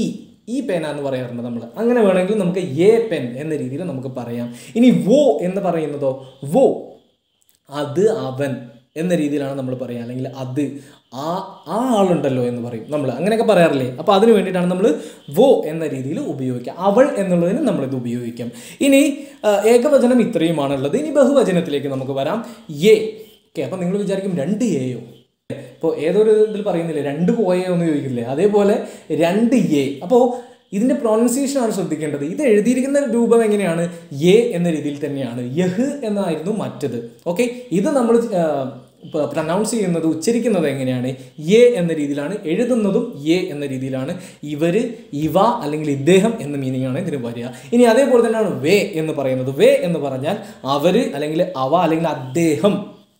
ഈ പേന എന്ന് പറയാറുണ്ട് നമ്മൾ. അങ്ങനെ വേണമെങ്കിൽ നമുക്ക് യേ പെൻ എന്ന രീതിയിൽ നമുക്ക് പറയാം. ഇനി വോ എന്ന് പറയുന്നതോ, വോ അത് അവൻ എന്ന രീതിയിലാണ് നമ്മൾ പറയുക. അല്ലെങ്കിൽ അത് ആ ആ ആളുണ്ടല്ലോ എന്ന് പറയും നമ്മൾ, അങ്ങനെയൊക്കെ പറയാറില്ലേ. അപ്പോൾ അതിന് വേണ്ടിയിട്ടാണ് നമ്മൾ വോ എന്ന രീതിയിൽ ഉപയോഗിക്കുക. അവൾ എന്നുള്ളതിന് നമ്മളിത് ഉപയോഗിക്കാം. ഇനി ഏകവചനം ഇത്രയുമാണുള്ളത്. ഇനി ബഹുവചനത്തിലേക്ക് നമുക്ക് വരാം. യേ. ഓക്കെ, അപ്പോൾ നിങ്ങൾ വിചാരിക്കും രണ്ട് ഏയോ, ഇപ്പോൾ ഏതൊരു ഇതിൽ പറയുന്നില്ലേ രണ്ട് പോയോ എന്ന് ചോദിക്കില്ലേ, അതേപോലെ രണ്ട് എ. അപ്പോൾ ഇതിൻ്റെ പ്രൊനൗൺസിയേഷനാണ് ശ്രദ്ധിക്കേണ്ടത്. ഇത് എഴുതിയിരിക്കുന്ന രൂപം എങ്ങനെയാണ്? യേ എന്ന രീതിയിൽ തന്നെയാണ്. യഹ് എന്നായിരുന്നു മറ്റത്. ഓക്കെ, ഇത് നമ്മൾ പ്രൊനൗൺസ് ചെയ്യുന്നത്, ഉച്ചരിക്കുന്നത് എങ്ങനെയാണ്? യേ എന്ന രീതിയിലാണ്. എഴുതുന്നതും യേ എന്ന രീതിയിലാണ്. ഇവർ, ഇവ അല്ലെങ്കിൽ ഇദ്ദേഹം എന്ന മീനിങ് ആണ് ഇതിന് വരിക. ഇനി അതേപോലെ തന്നെയാണ് വേ എന്ന് പറയുന്നത്. വേ എന്ന് പറഞ്ഞാൽ അവർ അല്ലെങ്കിൽ അവ അല്ലെങ്കിൽ അദ്ദേഹം.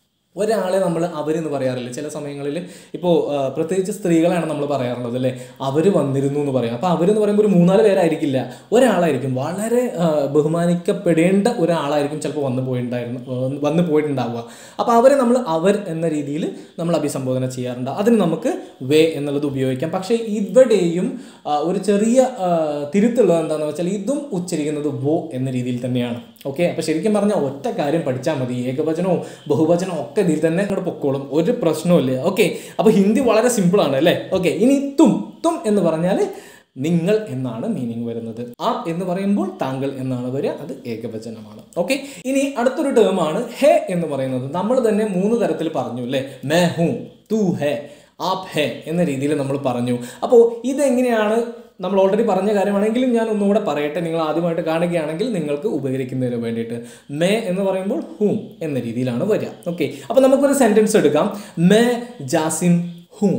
ഒരാളെ നമ്മൾ അവരെന്ന് പറയാറില്ല ചില സമയങ്ങളിൽ. ഇപ്പോൾ പ്രത്യേകിച്ച് സ്ത്രീകളാണ് നമ്മൾ പറയാറുള്ളത് അല്ലേ, അവർ വന്നിരുന്നു എന്ന് പറയാം. അപ്പോൾ അവരെന്ന് പറയുമ്പോൾ ഒരു മൂന്നാല് പേരായിരിക്കില്ല, ഒരാളായിരിക്കും. വളരെ ബഹുമാനിക്കപ്പെടേണ്ട ഒരാളായിരിക്കും ചിലപ്പോൾ വന്നു പോയിട്ടുണ്ടായിരുന്നു വന്നു പോയിട്ടുണ്ടാവുക. അപ്പോൾ അവരെ നമ്മൾ അവർ എന്ന രീതിയിൽ നമ്മൾ അഭിസംബോധന ചെയ്യാറുണ്ട്. അതിന് നമുക്ക് വേ എന്നുള്ളത് ഉപയോഗിക്കാം. പക്ഷേ ഇവിടെയും ഒരു ചെറിയ തിരുത്തുള്ളത് എന്താണെന്ന് വെച്ചാൽ ഇതും ഉച്ചരിക്കുന്നത് വോ എന്ന രീതിയിൽ തന്നെയാണ്. ഓക്കെ, അപ്പോൾ ശരിക്കും പറഞ്ഞാൽ ഒറ്റ കാര്യം പഠിച്ചാൽ മതി. ഏകവചനവും ബഹുവചനവും ഒക്കെ ഇതിൽ തന്നെ അങ്ങോട്ട് പൊക്കോളും, ഒരു പ്രശ്നമില്ല. ഓക്കെ, അപ്പോൾ ഹിന്ദി വളരെ സിമ്പിളാണ് അല്ലേ. ഓക്കെ, ഇനി തും. തും എന്ന് പറഞ്ഞാൽ നിങ്ങൾ എന്നാണ് മീനിങ് വരുന്നത്. ആ എന്ന് പറയുമ്പോൾ താങ്കൾ എന്നാണ് വരിക, അത് ഏകവചനമാണ്. ഓക്കെ, ഇനി അടുത്തൊരു ടേമാണ് ഹേ എന്ന് പറയുന്നത്. നമ്മൾ തന്നെ മൂന്ന് തരത്തിൽ പറഞ്ഞു അല്ലേ. May who, Tu hey, app ഹേ എന്ന രീതിയിൽ നമ്മൾ പറഞ്ഞു. അപ്പോൾ ഇതെങ്ങനെയാണ്? നമ്മൾ ഓൾറെഡി പറഞ്ഞ കാര്യമാണെങ്കിലും ഞാൻ ഒന്നുകൂടെ പറയട്ടെ, നിങ്ങൾ ആദ്യമായിട്ട് കാണുകയാണെങ്കിൽ നിങ്ങൾക്ക് ഉപകരിക്കുന്നതിന് വേണ്ടിയിട്ട്. മേ എന്ന് പറയുമ്പോൾ ഹൂം എന്ന രീതിയിലാണ് വരിക. ഓക്കെ, അപ്പോൾ നമുക്കൊരു സെൻറ്റൻസ് എടുക്കാം. മേ ജാസിം ഹൂ.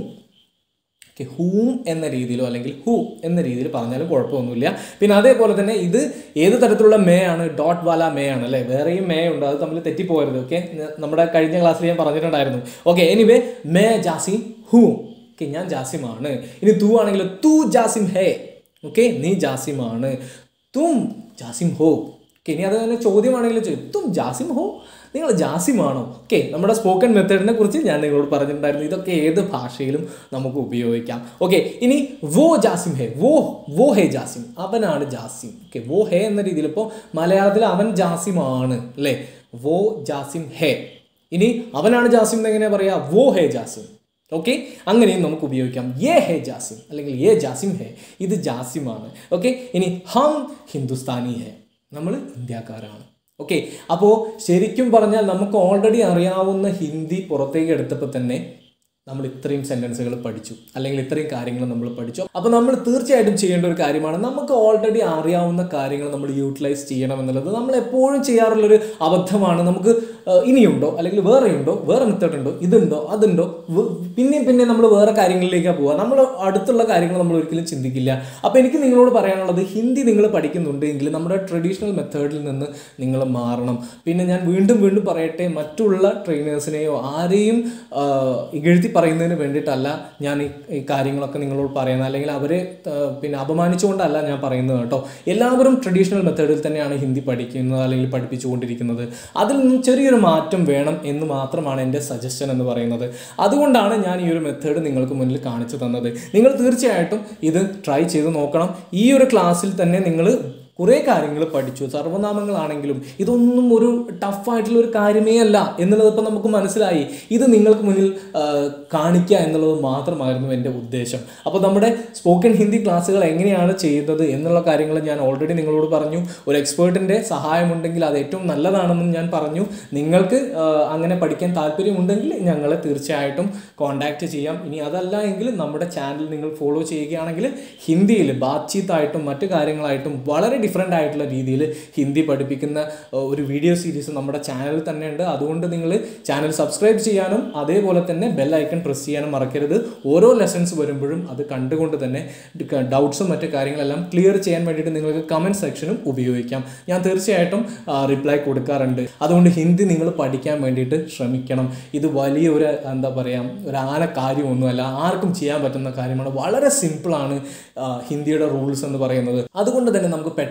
ഓക്കെ, ഹൂം എന്ന രീതിയിലോ അല്ലെങ്കിൽ ഹൂ എന്ന രീതിയിൽ പറഞ്ഞാലും കുഴപ്പമൊന്നുമില്ല. പിന്നെ അതേപോലെ തന്നെ ഇത് ഏത് തരത്തിലുള്ള മേ ആണ്? ഡോട്ട് വാല മേ ആണ് അല്ലേ. വേറെയും മേ ഉണ്ട്, അത് തമ്മിൽ തെറ്റിപ്പോകരുത്. ഓക്കെ, നമ്മുടെ കഴിഞ്ഞ ക്ലാസ്സിൽ ഞാൻ പറഞ്ഞിട്ടുണ്ടായിരുന്നു. ഓക്കെ, എനിവേ മേ ജാസിം ഹൂ. ഓക്കെ, ഞാൻ ജാസിമാണ്. ഇനി തൂ ആണെങ്കിൽ തൂ ജാസിം ഹേ. ഓക്കെ, നീ ജാസിമാണ്. തും ജാസിം ഹോ. ഓക്കെ, ഇനി അത് തന്നെ ചോദ്യമാണെങ്കിലും ചോദിക്കും തും ജാസിം ഹോ, നിങ്ങൾ ജാസിമാണോ? ഓക്കെ, നമ്മുടെ സ്പോക്കൺ മെത്തേഡിനെ കുറിച്ച് ഞാൻ നിങ്ങളോട് പറഞ്ഞിട്ടുണ്ടായിരുന്നു. ഇതൊക്കെ ഏത് ഭാഷയിലും നമുക്ക് ഉപയോഗിക്കാം. ഓക്കെ, ഇനി വോ ജാസിം ഹേ. വോ വോ ഹേ ജാസിം, അവനാണ് ജാസിം. ഓക്കെ, വോ ഹേ എന്ന രീതിയിൽ ഇപ്പോൾ മലയാളത്തിൽ അവൻ ജാസിമാണ് അല്ലേ. വോ ജാസിം ഹേ. ഇനി അവനാണ് ജാസിം എന്ന് എങ്ങനെയാ പറയാ? വോ ഹേ ജാസിം. ഓക്കെ, അങ്ങനെയും നമുക്ക് ഉപയോഗിക്കാം. യേ ഹേ ജാസിം അല്ലെങ്കിൽ യേ ജാസിം ഹേ, ഇത് ജാസിമാണ്. ഓക്കെ, ഇനി ഹം ഹിന്ദുസ്ഥാനി ഹേ, നമ്മൾ ഇന്ത്യക്കാരാണ്. ഓക്കെ, അപ്പോൾ ശരിക്കും പറഞ്ഞാൽ നമുക്ക് ഓൾറെഡി അറിയാവുന്ന ഹിന്ദി പുറത്തേക്ക് എടുത്തപ്പോൾ തന്നെ നമ്മൾ ഇത്രയും സെൻറ്റൻസുകൾ പഠിച്ചു, അല്ലെങ്കിൽ ഇത്രയും കാര്യങ്ങൾ നമ്മൾ പഠിച്ചു. അപ്പോൾ നമ്മൾ തീർച്ചയായിട്ടും ചെയ്യേണ്ട ഒരു കാര്യമാണ്, നമുക്ക് ഓൾറെഡി അറിയാവുന്ന കാര്യങ്ങൾ നമ്മൾ യൂട്ടിലൈസ് ചെയ്യണം എന്നുള്ളത്. നമ്മൾ എപ്പോഴും ചെയ്യാറുള്ളൊരു അബദ്ധമാണ്. നമുക്ക് ഇനിയുണ്ടോ അല്ലെങ്കിൽ വേറെ ഉണ്ടോ, വേറെ മെത്തേഡ് ഉണ്ടോ, ഇതുണ്ടോ അതുണ്ടോ, പിന്നെയും പിന്നെ നമ്മൾ വേറെ കാര്യങ്ങളിലേക്കാണ് പോവുക. നമ്മൾ അടുത്തുള്ള കാര്യങ്ങൾ നമ്മൾ ഒരിക്കലും ചിന്തിക്കില്ല. അപ്പോൾ എനിക്ക് നിങ്ങളോട് പറയാനുള്ളത്, ഹിന്ദി നിങ്ങൾ പഠിക്കുന്നുണ്ടെങ്കിൽ നമ്മുടെ ട്രഡീഷണൽ മെത്തേഡിൽ നിന്ന് നിങ്ങൾ മാറണം. പിന്നെ ഞാൻ വീണ്ടും വീണ്ടും പറയട്ടെ, മറ്റുള്ള ട്രെയിനേഴ്സിനെയോ ആരെയും ഇകഴ്ത്തി പറയുന്നതിന് വേണ്ടിയിട്ടല്ല ഞാൻ ഈ കാര്യങ്ങളൊക്കെ നിങ്ങളോട് പറയുന്നത്, അല്ലെങ്കിൽ അവരെ പിന്നെ അപമാനിച്ചുകൊണ്ടല്ല ഞാൻ പറയുന്നത് കേട്ടോ. എല്ലാവരും ട്രഡീഷണൽ മെത്തേഡിൽ തന്നെയാണ് ഹിന്ദി പഠിക്കുന്നത് അല്ലെങ്കിൽ പഠിപ്പിച്ചുകൊണ്ടിരിക്കുന്നത്. അതിൽ നിന്നും ചെറിയൊരു മാറ്റം വേണം എന്ന് മാത്രമാണ് എൻ്റെ സജഷൻ എന്ന് പറയുന്നത്. അതുകൊണ്ടാണ് ഞാൻ ഈ ഒരു മെത്തേഡ് നിങ്ങൾക്ക് മുന്നിൽ കാണിച്ചു തന്നത്. നിങ്ങൾ തീർച്ചയായിട്ടും ഇത് ട്രൈ ചെയ്ത് നോക്കണം. ഈ ഒരു ക്ലാസ്സിൽ തന്നെ നിങ്ങൾ കുറേ കാര്യങ്ങൾ പഠിച്ചു. സർവ്വനാമങ്ങളാണെങ്കിലും ഇതൊന്നും ഒരു ടഫായിട്ടുള്ള ഒരു കാര്യമേ അല്ല എന്നുള്ളത് ഇപ്പോൾ നമുക്ക് മനസ്സിലായി. ഇത് നിങ്ങൾക്ക് മുന്നിൽ കാണിക്കുക എന്നുള്ളത് മാത്രമായിരുന്നു എൻ്റെ ഉദ്ദേശം. അപ്പോൾ നമ്മുടെ സ്പോക്കൺ ഹിന്ദി ക്ലാസ്സുകൾ എങ്ങനെയാണ് ചെയ്യുന്നത് എന്നുള്ള കാര്യങ്ങൾ ഞാൻ ഓൾറെഡി നിങ്ങളോട് പറഞ്ഞു. ഒരു എക്സ്പേർട്ടിൻ്റെ സഹായമുണ്ടെങ്കിൽ അത് ഏറ്റവും നല്ലതാണെന്നും ഞാൻ പറഞ്ഞു. നിങ്ങൾക്ക് അങ്ങനെ പഠിക്കാൻ താല്പര്യമുണ്ടെങ്കിൽ ഞങ്ങളെ തീർച്ചയായിട്ടും കോൺടാക്റ്റ് ചെയ്യാം. ഇനി അതല്ല എങ്കിൽ നമ്മുടെ ചാനൽ നിങ്ങൾ ഫോളോ ചെയ്യുകയാണെങ്കിൽ ഹിന്ദിയിൽ ബാത്ചീത്തായിട്ടും മറ്റു കാര്യങ്ങളായിട്ടും വളരെ ഡിഫറെൻ്റ് ആയിട്ടുള്ള രീതിയിൽ ഹിന്ദി പഠിപ്പിക്കുന്ന ഒരു വീഡിയോ സീരീസ് നമ്മുടെ ചാനലിൽ തന്നെ ഉണ്ട്. അതുകൊണ്ട് നിങ്ങൾ ചാനൽ സബ്സ്ക്രൈബ് ചെയ്യാനും അതേപോലെ തന്നെ ബെൽ ഐക്കൺ പ്രസ് ചെയ്യാനും മറക്കരുത്. ഓരോ ലെസൺസ് വരുമ്പോഴും അത് കണ്ടുകൊണ്ട് തന്നെ ഡൗട്ട്സും മറ്റു കാര്യങ്ങളെല്ലാം ക്ലിയർ ചെയ്യാൻ വേണ്ടിയിട്ട് നിങ്ങൾക്ക് കമൻറ്റ് സെക്ഷനും ഉപയോഗിക്കാം. ഞാൻ തീർച്ചയായിട്ടും റിപ്ലൈ കൊടുക്കാറുണ്ട്. അതുകൊണ്ട് ഹിന്ദി നിങ്ങൾ പഠിക്കാൻ വേണ്ടിയിട്ട് ശ്രമിക്കണം. ഇത് വലിയ ഒരു എന്താ പറയുക ഒരു ആന കാര്യമൊന്നുമല്ല, ആർക്കും ചെയ്യാൻ പറ്റുന്ന കാര്യമാണ്. വളരെ സിമ്പിളാണ് ഹിന്ദിയുടെ റൂൾസ് എന്ന് പറയുന്നത്. അതുകൊണ്ട് തന്നെ നമുക്ക് പെട്ടെന്ന്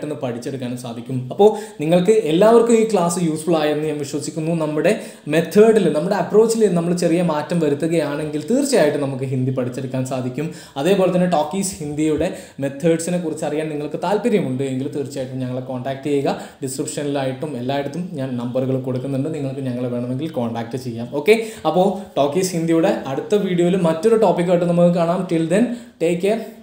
പെട്ടെന്ന് പഠിച്ചെടുക്കാനും സാധിക്കും. അപ്പോൾ നിങ്ങൾക്ക് എല്ലാവർക്കും ഈ ക്ലാസ് യൂസ്ഫുൾ ആയെന്ന് ഞാൻ വിശ്വസിക്കുന്നു. നമ്മുടെ മെത്തേഡിൽ നമ്മുടെ അപ്രോച്ചിൽ നമ്മൾ ചെറിയ മാറ്റം വരുത്തുകയാണെങ്കിൽ തീർച്ചയായിട്ടും നമുക്ക് ഹിന്ദി പഠിച്ചെടുക്കാൻ സാധിക്കും. അതേപോലെ തന്നെ ടോക്കീസ് ഹിന്ദിയുടെ മെത്തേഡ്സിനെ കുറിച്ച് അറിയാൻ നിങ്ങൾക്ക് താല്പര്യമുണ്ട് എങ്കിൽ തീർച്ചയായിട്ടും ഞങ്ങളെ കോൺടാക്ട് ചെയ്യുക. ഡിസ്ക്രിപ്ഷനിലായിട്ടും എല്ലായിടത്തും ഞാൻ നമ്പറുകൾ കൊടുക്കുന്നുണ്ട്, നിങ്ങൾക്ക് ഞങ്ങളെ വേണമെങ്കിൽ കോൺടാക്ട് ചെയ്യാം. ഓക്കെ, അപ്പോൾ ടോക്കീസ് ഹിന്ദിയുടെ അടുത്ത വീഡിയോയിൽ മറ്റൊരു ടോപ്പിക്കായിട്ട് നമുക്ക് കാണാം. Till then take care.